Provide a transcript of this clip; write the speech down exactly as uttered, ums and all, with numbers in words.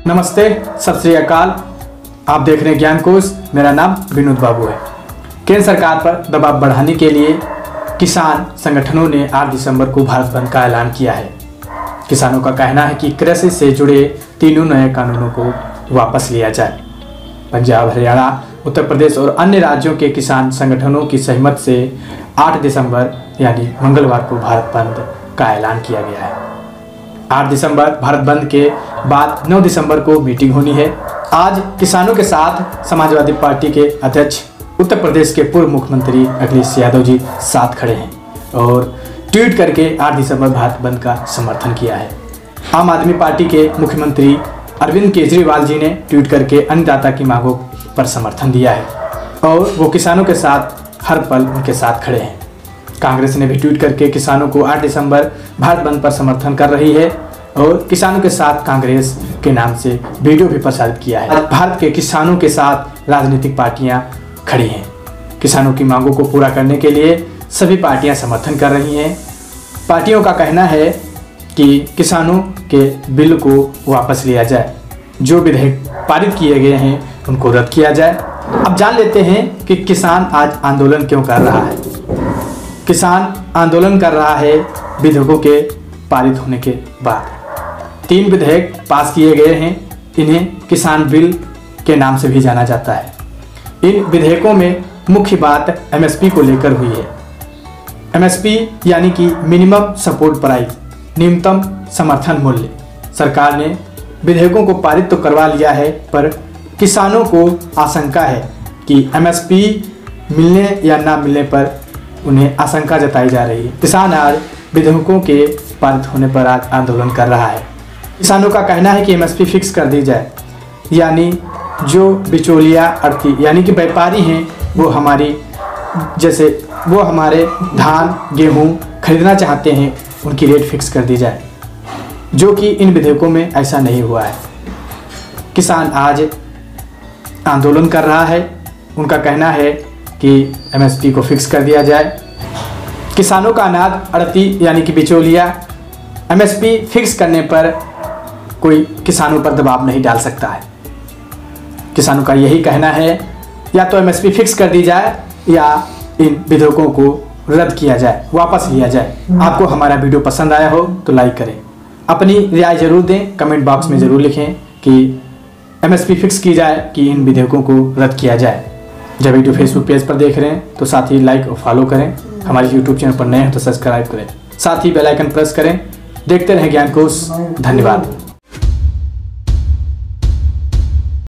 नमस्ते, सत श्री अकाल। आप देख रहे हैं ज्ञान कोश। मेरा नाम विनोद बाबू है। केंद्र सरकार पर दबाव बढ़ाने के लिए किसान संगठनों ने आठ दिसंबर को भारत बंद का ऐलान किया है। किसानों का कहना है कि कृषि से जुड़े तीनों नए कानूनों को वापस लिया जाए। पंजाब, हरियाणा, उत्तर प्रदेश और अन्य राज्यों के किसान संगठनों की सहमत से आठ दिसंबर यानी मंगलवार को भारत बंद का ऐलान किया गया है। आठ दिसंबर भारत बंद के बाद नौ दिसंबर को मीटिंग होनी है। आज किसानों के साथ समाजवादी पार्टी के अध्यक्ष उत्तर प्रदेश के पूर्व मुख्यमंत्री अखिलेश यादव जी साथ खड़े हैं और ट्वीट करके आठ दिसंबर भारत बंद का समर्थन किया है। आम आदमी पार्टी के मुख्यमंत्री अरविंद केजरीवाल जी ने ट्वीट करके अन्नदाता की मांगों पर समर्थन दिया है और वो किसानों के साथ हर पल उनके साथ खड़े हैं। कांग्रेस ने भी ट्वीट करके किसानों को आठ दिसंबर भारत बंद पर समर्थन कर रही है और किसानों के साथ कांग्रेस के नाम से वीडियो भी प्रसारित किया है। भारत के किसानों के साथ राजनीतिक पार्टियां खड़ी हैं। किसानों की मांगों को पूरा करने के लिए सभी पार्टियां समर्थन कर रही हैं। पार्टियों का कहना है कि किसानों के बिल को वापस लिया जाए, जो विधेयक पारित किए गए हैं उनको रद्द किया जाए। अब जान लेते हैं कि किसान आज आंदोलन क्यों कर रहा है। किसान आंदोलन कर रहा है विधेयकों के पारित होने के बाद। तीन विधेयक पास किए गए हैं। इन्हें किसान बिल के नाम से भी जाना जाता है। इन विधेयकों में मुख्य बात एमएसपी को लेकर हुई है। एमएसपी यानी कि मिनिमम सपोर्ट प्राइस, न्यूनतम समर्थन मूल्य। सरकार ने विधेयकों को पारित तो करवा लिया है, पर किसानों को आशंका है कि एमएसपी मिलने या ना मिलने पर उन्हें आशंका जताई जा रही है। किसान आज विधेयकों के पारित होने पर आज आंदोलन कर रहा है। किसानों का कहना है कि एमएसपी फिक्स कर दी जाए, यानी जो बिचौलिया अर्थी यानी कि व्यापारी हैं वो हमारी जैसे वो हमारे धान गेहूं खरीदना चाहते हैं, उनकी रेट फिक्स कर दी जाए, जो कि इन विधेयकों में ऐसा नहीं हुआ है। किसान आज आंदोलन कर रहा है। उनका कहना है कि एमएसपी को फिक्स कर दिया जाए। किसानों का अनाज अड़ती यानी कि बिचौलिया एमएसपी फिक्स करने पर कोई किसानों पर दबाव नहीं डाल सकता है। किसानों का यही कहना है, या तो एमएसपी फिक्स कर दी जाए या इन विधेयकों को रद्द किया जाए, वापस लिया जाए। आपको हमारा वीडियो पसंद आया हो तो लाइक करें, अपनी राय जरूर दें, कमेंट बॉक्स में ज़रूर लिखें कि एमएसपी फिक्स की जाए कि इन विधेयकों को रद्द किया जाए। जब वीडियो फेसबुक पेज पर देख रहे हैं तो साथ ही लाइक और फॉलो करें। हमारे यूट्यूब चैनल पर नए हैं तो सब्सक्राइब करें, साथ ही बेल आइकन प्रेस करें। देखते रहें ज्ञान कोश। धन्यवाद।